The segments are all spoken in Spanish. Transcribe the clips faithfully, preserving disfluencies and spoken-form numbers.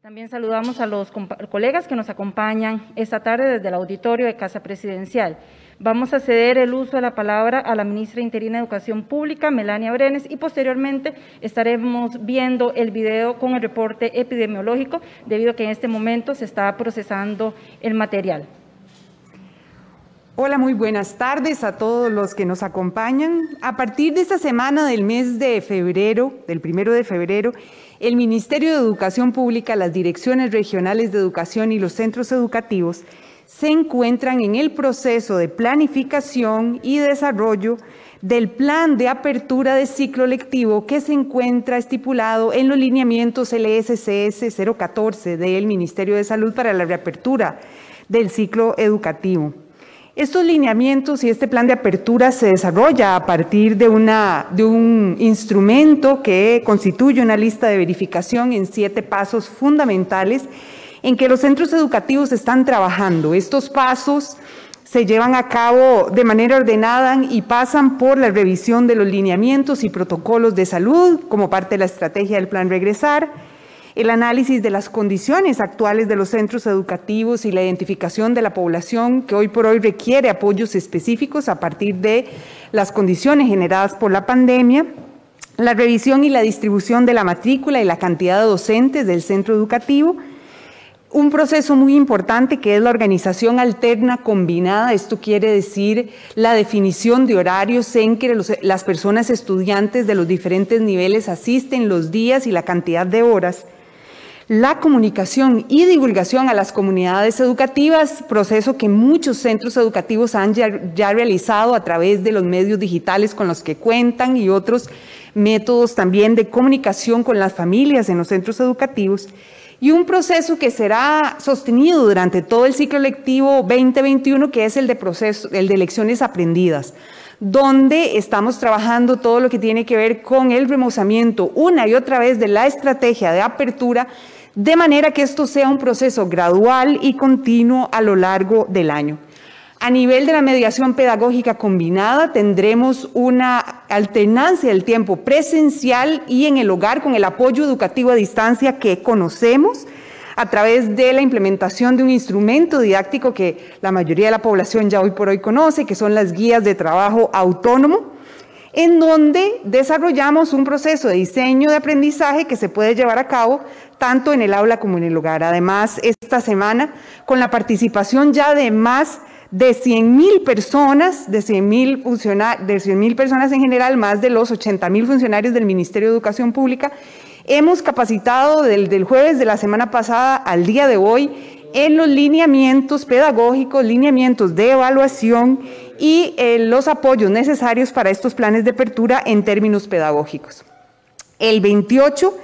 También saludamos a los colegas que nos acompañan esta tarde desde el auditorio de Casa Presidencial. Vamos a ceder el uso de la palabra a la ministra interina de Educación Pública, Melania Brenes, y posteriormente estaremos viendo el video con el reporte epidemiológico, debido a que en este momento se está procesando el material. Hola, muy buenas tardes a todos los que nos acompañan. A partir de esta semana del mes de febrero, del primero de febrero, el Ministerio de Educación Pública, las direcciones regionales de educación y los centros educativos se encuentran en el proceso de planificación y desarrollo del plan de apertura de ciclo lectivo que se encuentra estipulado en los lineamientos L S C S cero catorce del Ministerio de Salud para la reapertura del ciclo educativo. Estos lineamientos y este plan de apertura se desarrolla a partir de, una, de un instrumento que constituye una lista de verificación en siete pasos fundamentales en que los centros educativos están trabajando. Estos pasos se llevan a cabo de manera ordenada y pasan por la revisión de los lineamientos y protocolos de salud como parte de la estrategia del Plan Regresar, el análisis de las condiciones actuales de los centros educativos y la identificación de la población que hoy por hoy requiere apoyos específicos a partir de las condiciones generadas por la pandemia, la revisión y la distribución de la matrícula y la cantidad de docentes del centro educativo, un proceso muy importante que es la organización alterna combinada. Esto quiere decir la definición de horarios en que los, las personas estudiantes de los diferentes niveles asisten, los días y la cantidad de horas. La comunicación y divulgación a las comunidades educativas, proceso que muchos centros educativos han ya, ya realizado a través de los medios digitales con los que cuentan y otros métodos también de comunicación con las familias en los centros educativos. Y un proceso que será sostenido durante todo el ciclo lectivo veinte veintiuno, que es el de, proceso, el de lecciones aprendidas, donde estamos trabajando todo lo que tiene que ver con el remozamiento una y otra vez de la estrategia de apertura, de manera que esto sea un proceso gradual y continuo a lo largo del año. A nivel de la mediación pedagógica combinada, tendremos una alternancia del tiempo presencial y en el hogar con el apoyo educativo a distancia que conocemos, a través de la implementación de un instrumento didáctico que la mayoría de la población ya hoy por hoy conoce, que son las guías de trabajo autónomo, en donde desarrollamos un proceso de diseño de aprendizaje que se puede llevar a cabo tanto en el aula como en el hogar. Además, esta semana, con la participación ya de más de cien mil personas, de cien mil de cien mil personas en general, más de los ochenta mil funcionarios del Ministerio de Educación Pública, hemos capacitado del, del jueves de la semana pasada al día de hoy en los lineamientos pedagógicos, lineamientos de evaluación y eh, los apoyos necesarios para estos planes de apertura en términos pedagógicos. El veintiocho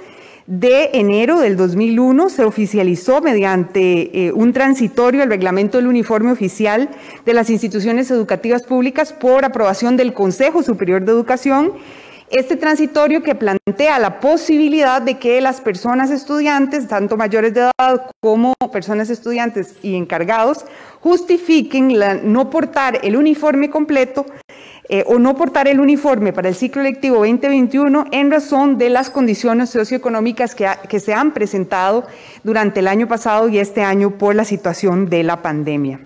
de enero del dos mil uno se oficializó mediante eh, un transitorio el reglamento del uniforme oficial de las instituciones educativas públicas por aprobación del Consejo Superior de Educación. Este transitorio que plantea la posibilidad de que las personas estudiantes, tanto mayores de edad como personas estudiantes y encargados, justifiquen la, no portar el uniforme completo eh, o no portar el uniforme para el ciclo lectivo veinte veintiuno en razón de las condiciones socioeconómicas que, ha, que se han presentado durante el año pasado y este año por la situación de la pandemia.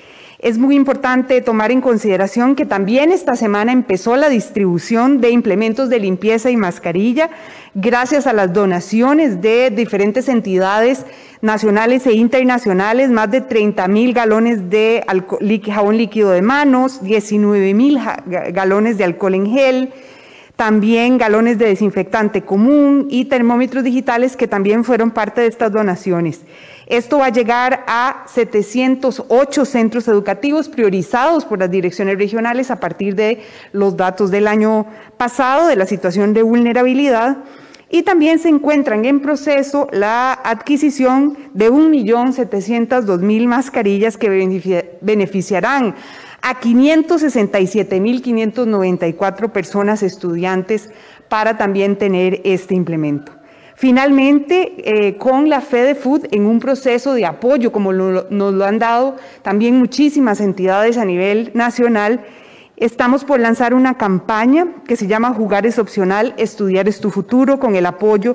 Es muy importante tomar en consideración que también esta semana empezó la distribución de implementos de limpieza y mascarilla gracias a las donaciones de diferentes entidades nacionales e internacionales, más de treinta mil galones de jabón líquido de manos, diecinueve mil galones de alcohol en gel, también galones de desinfectante común y termómetros digitales que también fueron parte de estas donaciones. Esto va a llegar a setecientos ocho centros educativos priorizados por las direcciones regionales a partir de los datos del año pasado, de la situación de vulnerabilidad, y también se encuentran en proceso la adquisición de un millón setecientos dos mil mascarillas que beneficiarán a quinientos sesenta y siete mil quinientas noventa y cuatro personas estudiantes para también tener este implemento. Finalmente, eh, con la FEDEFUT en un proceso de apoyo, como lo, nos lo han dado también muchísimas entidades a nivel nacional, estamos por lanzar una campaña que se llama Jugar es opcional, estudiar es tu futuro, con el apoyo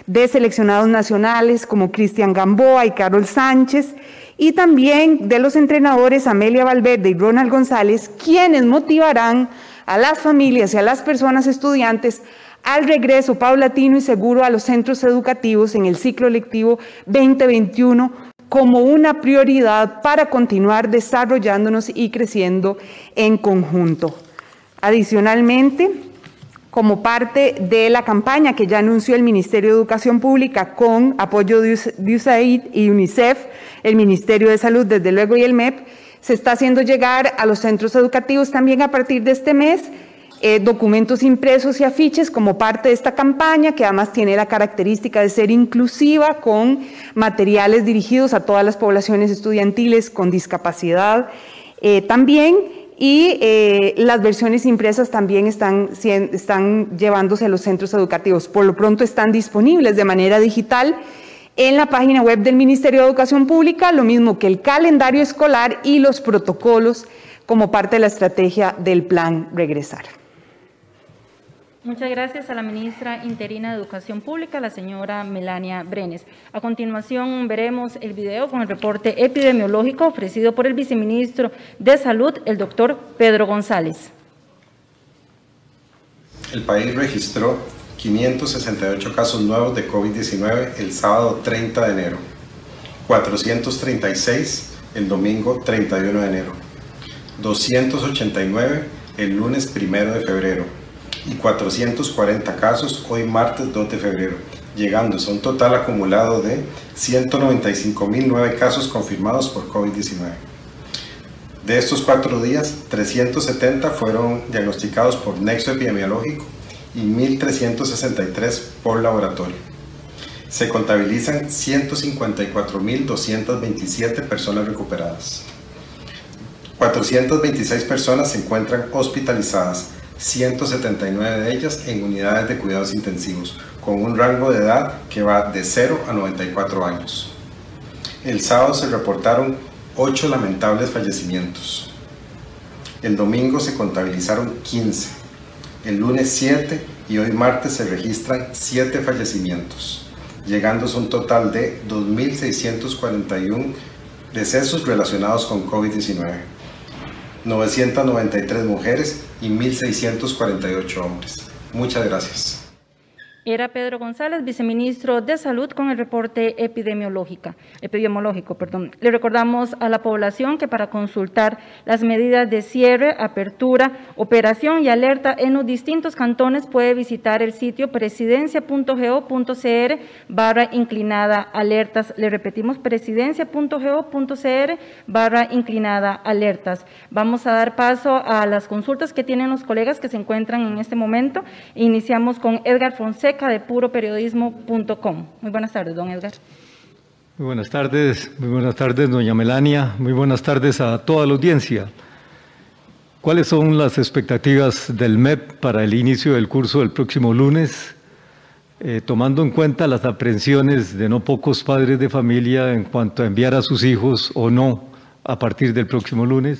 de seleccionados nacionales como Cristian Gamboa y Carol Sánchez, y también de los entrenadores Amelia Valverde y Ronald González, quienes motivarán a las familias y a las personas estudiantes al regreso paulatino y seguro a los centros educativos en el ciclo lectivo veinte veintiuno como una prioridad para continuar desarrollándonos y creciendo en conjunto. Adicionalmente, como parte de la campaña que ya anunció el Ministerio de Educación Pública con apoyo de U S A I D y UNICEF, el Ministerio de Salud, desde luego, y el M E P, se está haciendo llegar a los centros educativos también a partir de este mes eh, documentos impresos y afiches como parte de esta campaña, que además tiene la característica de ser inclusiva, con materiales dirigidos a todas las poblaciones estudiantiles con discapacidad eh, también. Y eh, las versiones impresas también están, están llevándose a los centros educativos. Por lo pronto están disponibles de manera digital en la página web del Ministerio de Educación Pública, lo mismo que el calendario escolar y los protocolos como parte de la estrategia del Plan Regresar. Muchas gracias a la ministra interina de Educación Pública, la señora Melania Brenes. A continuación veremos el video con el reporte epidemiológico ofrecido por el viceministro de Salud, el doctor Pedro González. El país registró quinientos sesenta y ocho casos nuevos de COVID diecinueve el sábado treinta de enero, cuatrocientos treinta y seis el domingo treinta y uno de enero, doscientos ochenta y nueve el lunes primero de febrero, y cuatrocientos cuarenta casos hoy martes dos de febrero, llegándose a un total acumulado de ciento noventa y cinco mil nueve casos confirmados por COVID diecinueve. De estos cuatro días, trescientos setenta fueron diagnosticados por nexo epidemiológico y mil trescientos sesenta y tres por laboratorio. Se contabilizan ciento cincuenta y cuatro mil doscientas veintisiete personas recuperadas. cuatrocientas veintiséis personas se encuentran hospitalizadas, ciento setenta y nueve de ellas en unidades de cuidados intensivos, con un rango de edad que va de cero a noventa y cuatro años. El sábado se reportaron ocho lamentables fallecimientos. El domingo se contabilizaron quince. El lunes siete y hoy martes se registran siete fallecimientos, llegándose a un total de dos mil seiscientos cuarenta y uno decesos relacionados con COVID diecinueve. novecientas noventa y tres mujeres y mil seiscientos cuarenta y ocho hombres. Muchas gracias. Era Pedro González, viceministro de Salud, con el reporte epidemiológico. epidemiológico. Perdón. Le recordamos a la población que para consultar las medidas de cierre, apertura, operación y alerta en los distintos cantones puede visitar el sitio presidencia.go.cr barra inclinada alertas. Le repetimos, presidencia.go.cr barra inclinada alertas. Vamos a dar paso a las consultas que tienen los colegas que se encuentran en este momento. Iniciamos con Edgar Fonseca, de puro periodismo punto com. Muy buenas tardes, don Edgar. Muy buenas tardes, muy buenas tardes, doña Melania, muy buenas tardes a toda la audiencia. ¿Cuáles son las expectativas del M E P para el inicio del curso del próximo lunes, eh, tomando en cuenta las aprehensiones de no pocos padres de familia en cuanto a enviar a sus hijos o no a partir del próximo lunes?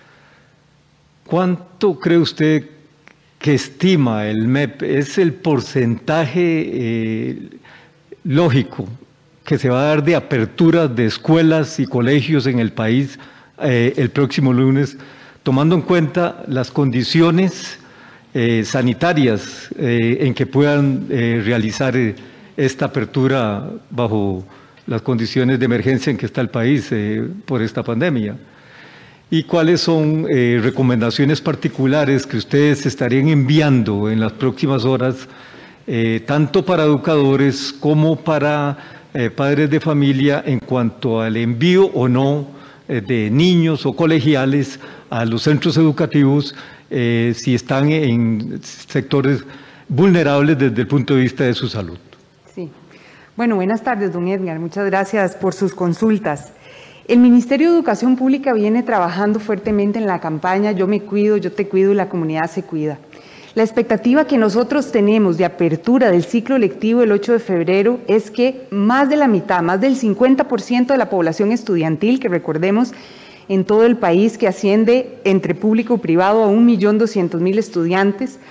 ¿Cuánto cree usted que estima el M E P? ¿Es el porcentaje eh, lógico que se va a dar de apertura de escuelas y colegios en el país eh, el próximo lunes, tomando en cuenta las condiciones eh, sanitarias eh, en que puedan eh, realizar eh, esta apertura bajo las condiciones de emergencia en que está el país eh, por esta pandemia? ¿Y cuáles son eh, recomendaciones particulares que ustedes estarían enviando en las próximas horas, eh, tanto para educadores como para eh, padres de familia, en cuanto al envío o no eh, de niños o colegiales a los centros educativos, eh, si están en sectores vulnerables desde el punto de vista de su salud? Sí. Bueno, buenas tardes, don Edgar. Muchas gracias por sus consultas. El Ministerio de Educación Pública viene trabajando fuertemente en la campaña Yo me cuido, yo te cuido y la comunidad se cuida. La expectativa que nosotros tenemos de apertura del ciclo lectivo el ocho de febrero es que más de la mitad, más del cincuenta por ciento de la población estudiantil, que recordemos en todo el país que asciende entre público y privado a un millón doscientos mil estudiantes,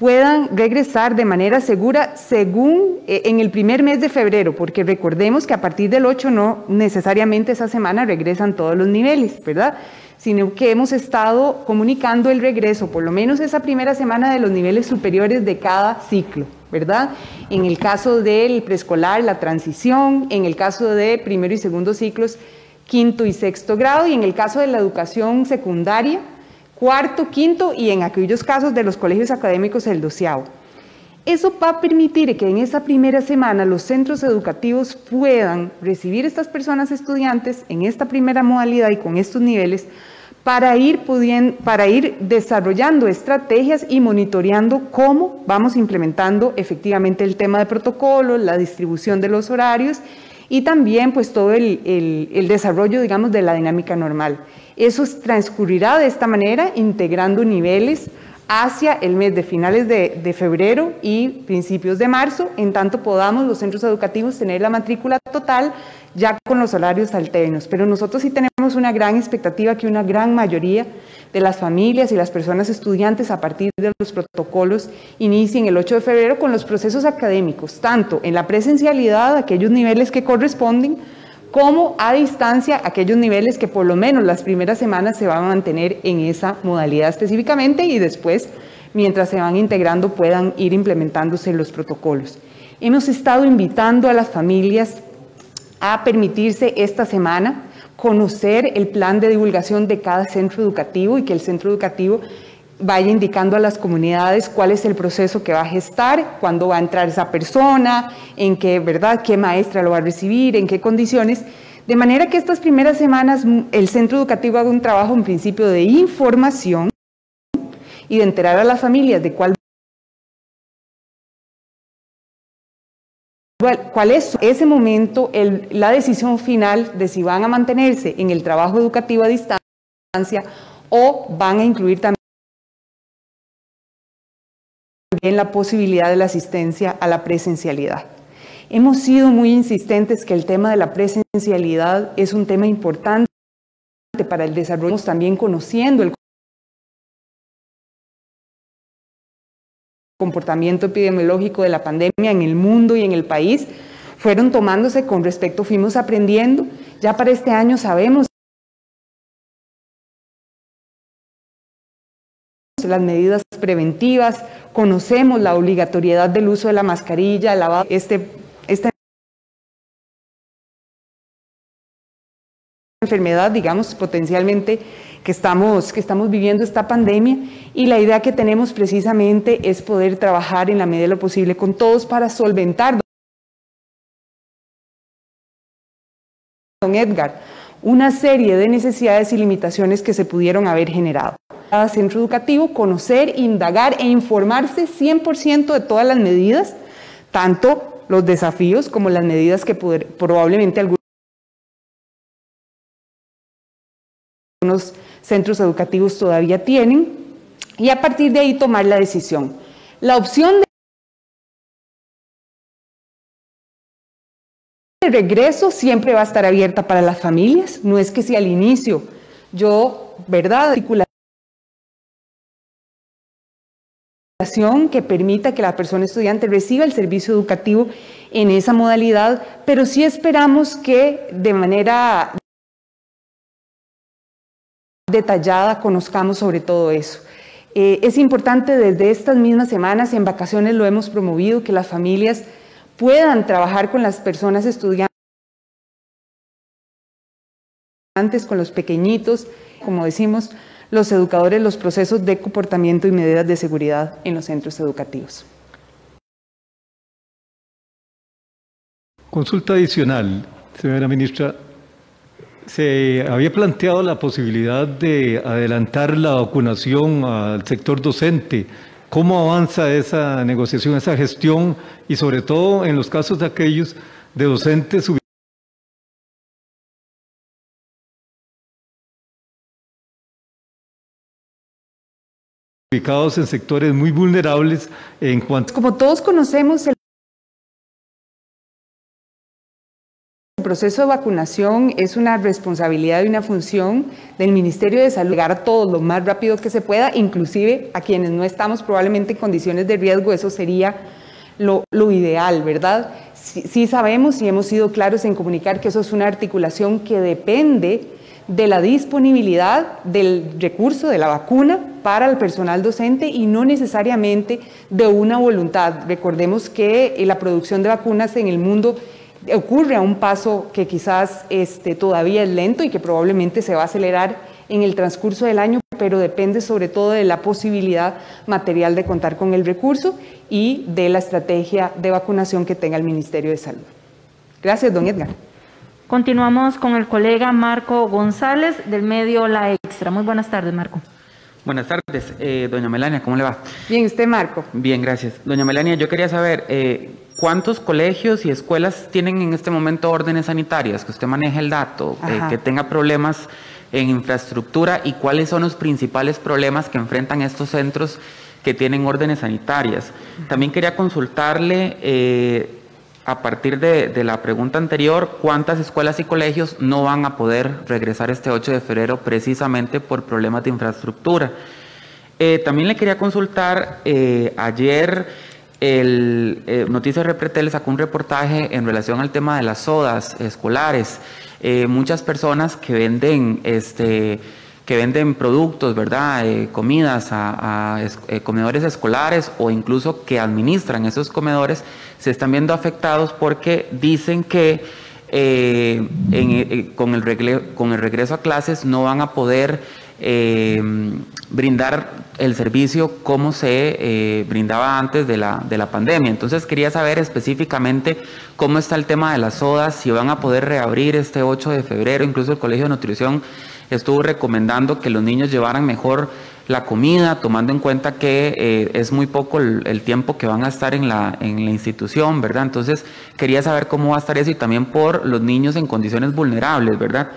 puedan regresar de manera segura según eh, en el primer mes de febrero, porque recordemos que a partir del ocho no necesariamente esa semana regresan todos los niveles, ¿verdad? Sino que hemos estado comunicando el regreso, por lo menos esa primera semana, de los niveles superiores de cada ciclo, ¿verdad? En el caso del preescolar, la transición; en el caso de primero y segundo ciclos, quinto y sexto grado; y en el caso de la educación secundaria, cuarto, quinto, y en aquellos casos de los colegios académicos, el doceavo. Eso va a permitir que en esa primera semana los centros educativos puedan recibir a estas personas estudiantes en esta primera modalidad y con estos niveles, para ir, pudiendo, para ir desarrollando estrategias y monitoreando cómo vamos implementando efectivamente el tema de protocolos, la distribución de los horarios y también pues todo el, el, el desarrollo, digamos, de la dinámica normal. Eso transcurrirá de esta manera, integrando niveles hacia el mes de finales de, de febrero y principios de marzo, en tanto podamos los centros educativos tener la matrícula total ya con los horarios alternos. Pero nosotros sí tenemos una gran expectativa que una gran mayoría de las familias y las personas estudiantes, a partir de los protocolos, inicien el ocho de febrero con los procesos académicos, tanto en la presencialidad, aquellos niveles que corresponden, como a distancia, aquellos niveles que por lo menos las primeras semanas se van a mantener en esa modalidad específicamente, y después, mientras se van integrando, puedan ir implementándose los protocolos. Hemos estado invitando a las familias a permitirse esta semana conocer el plan de divulgación de cada centro educativo, y que el centro educativo vaya indicando a las comunidades cuál es el proceso que va a gestar, cuándo va a entrar esa persona, en qué, ¿verdad?, qué maestra lo va a recibir, en qué condiciones, de manera que estas primeras semanas el centro educativo haga un trabajo en principio de información y de enterar a las familias de cuál, cuál es ese momento, el, la decisión final de si van a mantenerse en el trabajo educativo a distancia o van a incluir también en la posibilidad de la asistencia a la presencialidad. Hemos sido muy insistentes que el tema de la presencialidad es un tema importante para el desarrollo, también conociendo el comportamiento epidemiológico de la pandemia en el mundo y en el país. Fueron tomándose con respecto, fuimos aprendiendo. Ya para este año sabemos las medidas preventivas, conocemos la obligatoriedad del uso de la mascarilla, el lavado, este, esta enfermedad, digamos, potencialmente que estamos, que estamos viviendo esta pandemia, y la idea que tenemos precisamente es poder trabajar en la medida de lo posible con todos para solventar, don Edgar, una serie de necesidades y limitaciones que se pudieron haber generado. Cada centro educativo conocer, indagar e informarse cien por ciento de todas las medidas, tanto los desafíos como las medidas que poder, probablemente algunos centros educativos todavía tienen, y a partir de ahí tomar la decisión. La opción de regreso siempre va a estar abierta para las familias, no es que si al inicio yo, ¿verdad?, que permita que la persona estudiante reciba el servicio educativo en esa modalidad, pero sí esperamos que de manera detallada conozcamos sobre todo eso. Eh, es importante desde estas mismas semanas, en vacaciones lo hemos promovido, que las familias puedan trabajar con las personas estudiantes, con los pequeñitos, como decimos, los educadores, los procesos de comportamiento y medidas de seguridad en los centros educativos. Consulta adicional, señora ministra. Se había planteado la posibilidad de adelantar la vacunación al sector docente. ¿Cómo avanza esa negociación, esa gestión, y sobre todo en los casos de aquellos de docentes ubicados en sectores muy vulnerables en cuanto... Como todos conocemos, el proceso de vacunación es una responsabilidad y una función del Ministerio de Salud, llegar a todos lo más rápido que se pueda, inclusive a quienes no estamos probablemente en condiciones de riesgo, eso sería lo, lo ideal, ¿verdad? Sí, sí sabemos y hemos sido claros en comunicar que eso es una articulación que depende de la disponibilidad del recurso de la vacuna para el personal docente y no necesariamente de una voluntad. Recordemos que la producción de vacunas en el mundo ocurre a un paso que quizás este, todavía es lento y que probablemente se va a acelerar en el transcurso del año, pero depende sobre todo de la posibilidad material de contar con el recurso y de la estrategia de vacunación que tenga el Ministerio de Salud. Gracias, don Edgar. Continuamos con el colega Marco González del medio La Extra. Muy buenas tardes, Marco. Buenas tardes, eh, doña Melania, ¿cómo le va? Bien, ¿usted, Marco? Bien, gracias. Doña Melania, yo quería saber, eh, ¿cuántos colegios y escuelas tienen en este momento órdenes sanitarias? Que usted maneje el dato, eh, que tenga problemas en infraestructura y cuáles son los principales problemas que enfrentan estos centros que tienen órdenes sanitarias. También quería consultarle, eh, a partir de, de la pregunta anterior, ¿cuántas escuelas y colegios no van a poder regresar este ocho de febrero precisamente por problemas de infraestructura? Eh, también le quería consultar, eh, ayer el eh, Noticias Repretel sacó un reportaje en relación al tema de las sodas escolares. Eh, muchas personas que venden este que venden productos, ¿verdad? Eh, comidas a, a es, eh, comedores escolares o incluso que administran esos comedores, se están viendo afectados porque dicen que eh, en, eh, con, el regle, con el regreso a clases no van a poder eh, brindar el servicio como se eh, brindaba antes de la, de la pandemia. Entonces quería saber específicamente cómo está el tema de las sodas, si van a poder reabrir este ocho de febrero, incluso el Colegio de Nutrición estuvo recomendando que los niños llevaran mejor la comida, tomando en cuenta que eh, es muy poco el, el tiempo que van a estar en la, en la institución, ¿verdad? Entonces, quería saber cómo va a estar eso y también por los niños en condiciones vulnerables, ¿verdad?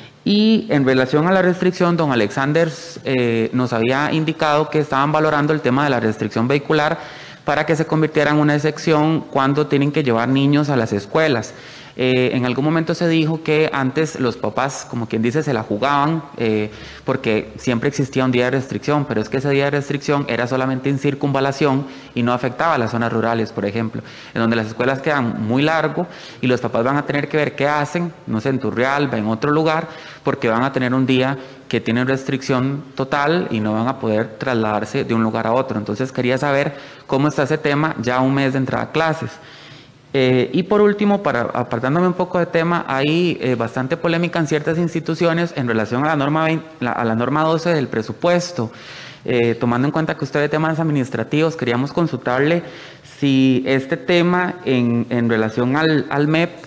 Y en relación a la restricción, don Alexander eh, nos había indicado que estaban valorando el tema de la restricción vehicular para que se convirtiera en una excepción cuando tienen que llevar niños a las escuelas. Eh, en algún momento se dijo que antes los papás, como quien dice, se la jugaban eh, porque siempre existía un día de restricción, pero es que ese día de restricción era solamente en circunvalación y no afectaba a las zonas rurales, por ejemplo, en donde las escuelas quedan muy largo y los papás van a tener que ver qué hacen, no sé, en Turrialba, en otro lugar, porque van a tener un día que tiene restricción total y no van a poder trasladarse de un lugar a otro. Entonces quería saber cómo está ese tema ya un mes de entrada a clases. Eh, y por último, para, apartándome un poco de tema, hay eh, bastante polémica en ciertas instituciones en relación a la norma, veinte, la, a la norma doce del presupuesto. Eh, tomando en cuenta que usted ve temas administrativos, queríamos consultarle si este tema en, en relación al, al M E P,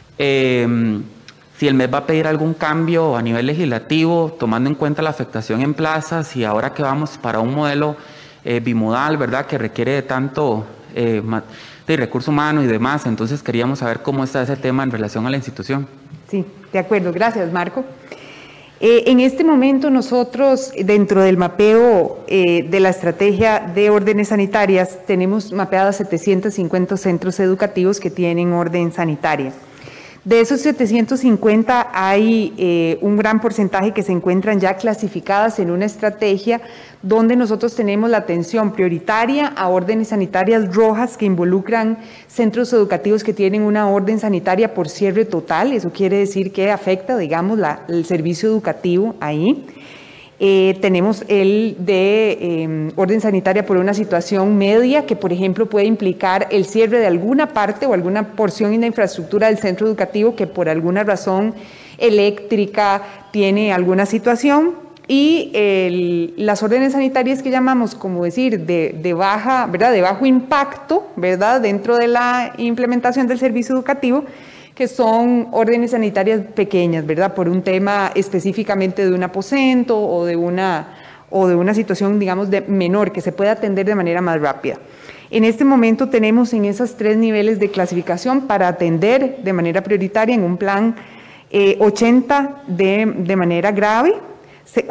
eh, si el M E P va a pedir algún cambio a nivel legislativo, tomando en cuenta la afectación en plazas y ahora que vamos para un modelo eh, bimodal, ¿verdad?, que requiere de tanto eh, de recurso humano y demás. Entonces queríamos saber cómo está ese tema en relación a la institución. Sí, de acuerdo. Gracias, Marco. Eh, en este momento nosotros, dentro del mapeo eh, de la estrategia de órdenes sanitarias, tenemos mapeadas setecientos cincuenta centros educativos que tienen orden sanitaria. De esos setecientos cincuenta hay eh, un gran porcentaje que se encuentran ya clasificadas en una estrategia donde nosotros tenemos la atención prioritaria a órdenes sanitarias rojas que involucran centros educativos que tienen una orden sanitaria por cierre total. Eso quiere decir que afecta, digamos, la, el servicio educativo ahí. Eh, tenemos el de eh, orden sanitaria por una situación media que, por ejemplo, puede implicar el cierre de alguna parte o alguna porción de la infraestructura del centro educativo que por alguna razón eléctrica tiene alguna situación, y el, las órdenes sanitarias que llamamos, como decir, de, de baja, ¿verdad?, de bajo impacto, ¿verdad?, dentro de la implementación del servicio educativo, que son órdenes sanitarias pequeñas, ¿verdad?, por un tema específicamente de un aposento o de una, o de una situación, digamos, de menor, que se puede atender de manera más rápida. En este momento tenemos en esos tres niveles de clasificación para atender de manera prioritaria en un plan eh, ochenta de, de manera grave,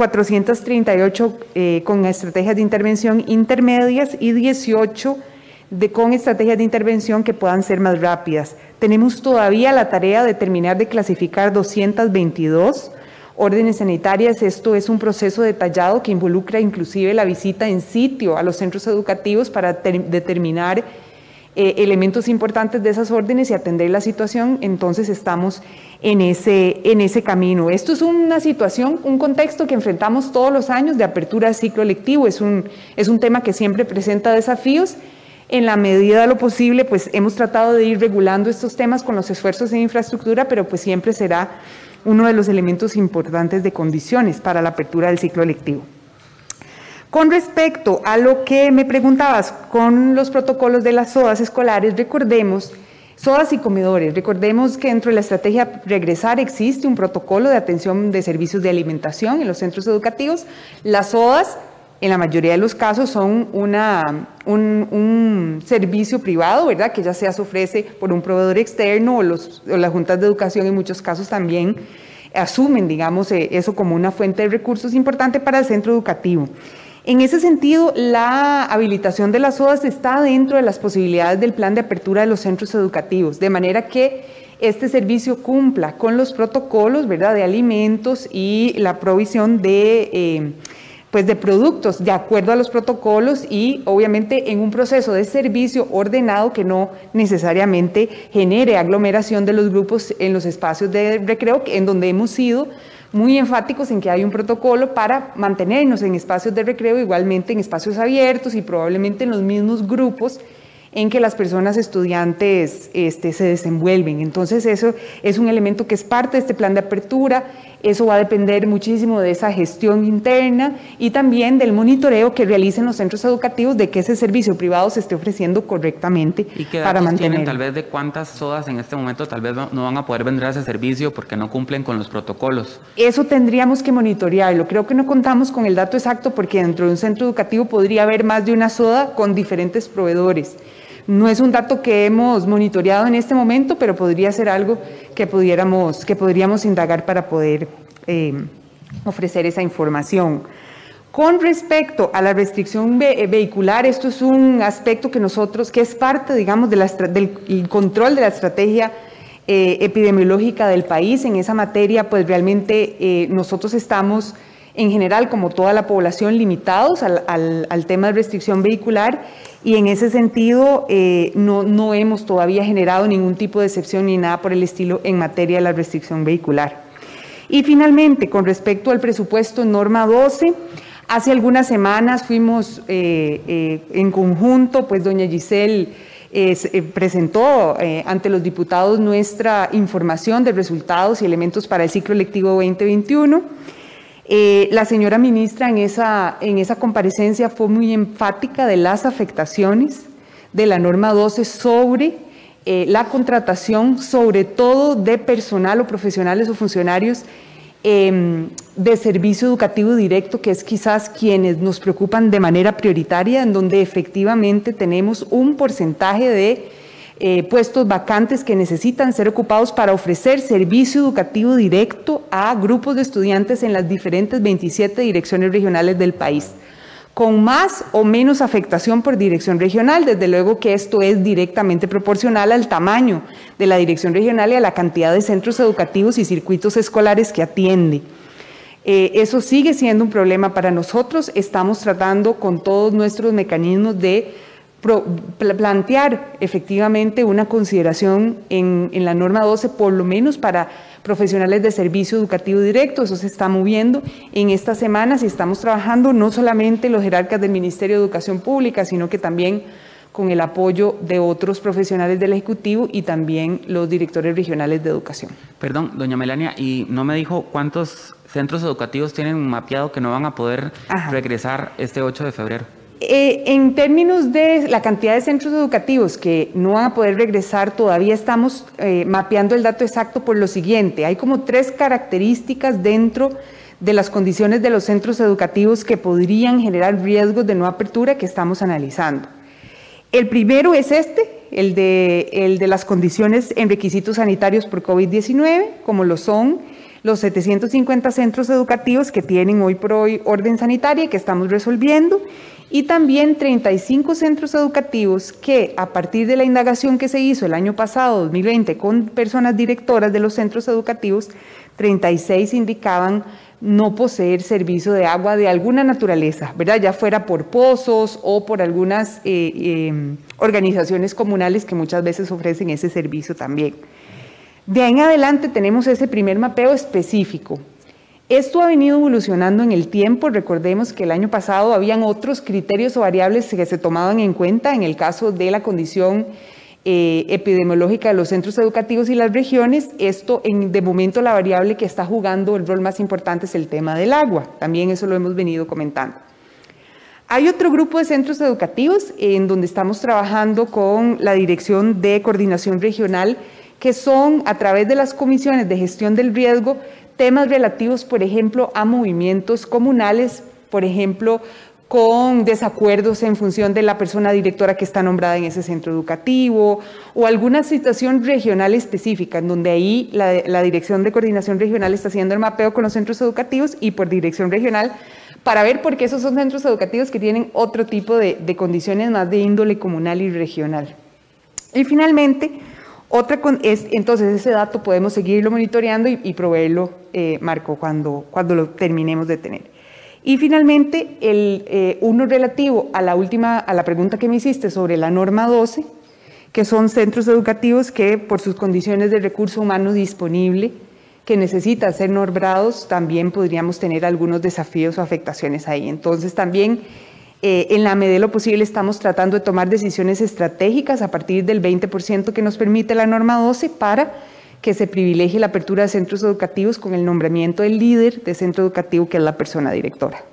cuatrocientos treinta y ocho eh, con estrategias de intervención intermedias y dieciocho de, con estrategias de intervención que puedan ser más rápidas. Tenemos todavía la tarea de terminar de clasificar doscientas veintidós órdenes sanitarias. Esto es un proceso detallado que involucra inclusive la visita en sitio a los centros educativos para determinar eh, elementos importantes de esas órdenes y atender la situación. Entonces estamos en ese, en ese camino. Esto es una situación, un contexto que enfrentamos todos los años de apertura de ciclo lectivo. Es un, es un tema que siempre presenta desafíos. En la medida de lo posible, pues hemos tratado de ir regulando estos temas con los esfuerzos en infraestructura, pero pues siempre será uno de los elementos importantes de condiciones para la apertura del ciclo lectivo. Con respecto a lo que me preguntabas con los protocolos de las SOAS escolares, recordemos, SOAS y comedores, recordemos que dentro de la estrategia Regresar existe un protocolo de atención de servicios de alimentación en los centros educativos. Las SOAS, en la mayoría de los casos, son una, un, un servicio privado, ¿verdad?, que ya sea se ofrece por un proveedor externo o, los, o las juntas de educación en muchos casos también asumen, digamos, eh, eso como una fuente de recursos importante para el centro educativo. En ese sentido, la habilitación de las SOAS está dentro de las posibilidades del plan de apertura de los centros educativos, de manera que este servicio cumpla con los protocolos, ¿verdad?, de alimentos y la provisión de... Eh, pues de productos de acuerdo a los protocolos y obviamente en un proceso de servicio ordenado que no necesariamente genere aglomeración de los grupos en los espacios de recreo, en donde hemos sido muy enfáticos en que hay un protocolo para mantenernos en espacios de recreo, igualmente en espacios abiertos y probablemente en los mismos grupos en que las personas estudiantes este, se desenvuelven. Entonces eso es un elemento que es parte de este plan de apertura. Eso va a depender muchísimo de esa gestión interna y también del monitoreo que realicen los centros educativos de que ese servicio privado se esté ofreciendo correctamente ¿Y qué para datos mantener. tienen tal vez de cuántas SOAS en este momento tal vez no van a poder vender ese servicio porque no cumplen con los protocolos? Eso tendríamos que monitorearlo. Creo que no contamos con el dato exacto porque dentro de un centro educativo podría haber más de una SOA con diferentes proveedores. No es un dato que hemos monitoreado en este momento, pero podría ser algo que pudiéramos, que podríamos indagar para poder eh, ofrecer esa información. Con respecto a la restricción ve vehicular, esto es un aspecto que nosotros, que es parte, digamos, de la, del control de la estrategia eh, epidemiológica del país. En esa materia, pues realmente eh, nosotros estamos, en general, como toda la población, limitados al, al, al tema de restricción vehicular. Y en ese sentido eh, no, no hemos todavía generado ningún tipo de excepción ni nada por el estilo en materia de la restricción vehicular. Y finalmente, con respecto al presupuesto norma doce, hace algunas semanas fuimos eh, eh, en conjunto, pues doña Giselle eh, eh, presentó eh, ante los diputados nuestra información de resultados y elementos para el ciclo lectivo veinte veintiuno. Eh, la señora ministra en esa, en esa comparecencia fue muy enfática de las afectaciones de la norma doce sobre eh, la contratación, sobre todo de personal o profesionales o funcionarios eh, de servicio educativo directo, que es quizás quienes nos preocupan de manera prioritaria, en donde efectivamente tenemos un porcentaje de Eh, puestos vacantes que necesitan ser ocupados para ofrecer servicio educativo directo a grupos de estudiantes en las diferentes veintisiete direcciones regionales del país, con más o menos afectación por dirección regional. Desde luego que esto es directamente proporcional al tamaño de la dirección regional y a la cantidad de centros educativos y circuitos escolares que atiende. Eh, eso sigue siendo un problema para nosotros. Estamos tratando con todos nuestros mecanismos de Pro, plantear efectivamente una consideración en, en la norma doce, por lo menos para profesionales de servicio educativo directo. Eso se está moviendo en estas semanas y estamos trabajando no solamente los jerarcas del Ministerio de Educación Pública, sino que también con el apoyo de otros profesionales del Ejecutivo y también los directores regionales de educación. Perdón, doña Melania, y no me dijo cuántos centros educativos tienen mapeado que no van a poder Ajá. regresar este ocho de febrero. Eh, en términos de la cantidad de centros educativos que no van a poder regresar, todavía estamos eh, mapeando el dato exacto por lo siguiente. Hay como tres características dentro de las condiciones de los centros educativos que podrían generar riesgos de no apertura que estamos analizando. El primero es este, el de, el de las condiciones en requisitos sanitarios por COVID diecinueve, como lo son los setecientos cincuenta centros educativos que tienen hoy por hoy orden sanitaria y que estamos resolviendo, y también treinta y cinco centros educativos que, a partir de la indagación que se hizo el año pasado, dos mil veinte, con personas directoras de los centros educativos, treinta y seis indicaban no poseer servicio de agua de alguna naturaleza, ¿verdad? Ya fuera por pozos o por algunas eh, eh, organizaciones comunales que muchas veces ofrecen ese servicio también. De ahí en adelante tenemos ese primer mapeo específico. Esto ha venido evolucionando en el tiempo. Recordemos que el año pasado habían otros criterios o variables que se tomaban en cuenta en el caso de la condición eh, epidemiológica de los centros educativos y las regiones. Esto, en, de momento, la variable que está jugando el rol más importante es el tema del agua. También eso lo hemos venido comentando. Hay otro grupo de centros educativos en donde estamos trabajando con la Dirección de Coordinación Regional, que son, a través de las comisiones de gestión del riesgo, temas relativos, por ejemplo, a movimientos comunales, por ejemplo, con desacuerdos en función de la persona directora que está nombrada en ese centro educativo, o alguna situación regional específica, en donde ahí la, la Dirección de Coordinación Regional está haciendo el mapeo con los centros educativos y por dirección regional, para ver por qué esos son centros educativos que tienen otro tipo de, de condiciones más de índole comunal y regional. Y finalmente, otra con, es, entonces ese dato podemos seguirlo monitoreando y, y proveerlo, eh, Marco, cuando, cuando lo terminemos de tener. Y finalmente, el, eh, uno relativo a la última, a la pregunta que me hiciste sobre la norma doce, que son centros educativos que por sus condiciones de recurso humano disponible, que necesitan ser nombrados, también podríamos tener algunos desafíos o afectaciones ahí. Entonces también, Eh, en la medida de lo posible, estamos tratando de tomar decisiones estratégicas a partir del veinte por ciento que nos permite la norma doce para que se privilegie la apertura de centros educativos con el nombramiento del líder de centro educativo, que es la persona directora.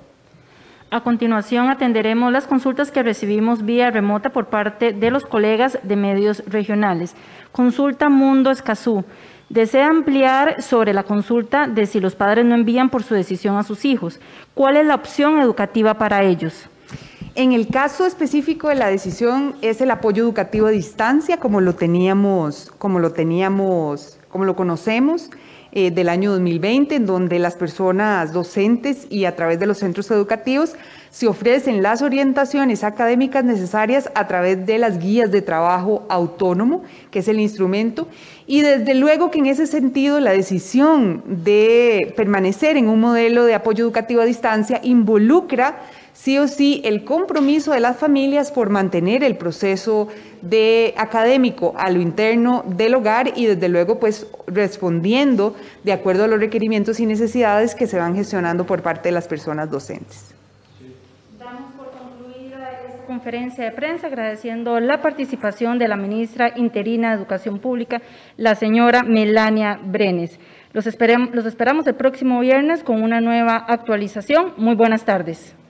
A continuación, atenderemos las consultas que recibimos vía remota por parte de los colegas de medios regionales. Consulta Mundo Escazú. Desea ampliar sobre la consulta de si los padres no envían por su decisión a sus hijos. ¿Cuál es la opción educativa para ellos? En el caso específico de la decisión es el apoyo educativo a distancia, como lo teníamos, como lo teníamos, como lo conocemos eh, del año dos mil veinte, en donde las personas docentes y a través de los centros educativos se ofrecen las orientaciones académicas necesarias a través de las guías de trabajo autónomo, que es el instrumento, y desde luego que en ese sentido la decisión de permanecer en un modelo de apoyo educativo a distancia involucra sí o sí el compromiso de las familias por mantener el proceso de académico a lo interno del hogar y desde luego pues respondiendo de acuerdo a los requerimientos y necesidades que se van gestionando por parte de las personas docentes. Damos por concluida esta conferencia de prensa agradeciendo la participación de la ministra interina de Educación Pública, la señora Melania Brenes. Los esperamos, los esperamos el próximo viernes con una nueva actualización. Muy buenas tardes.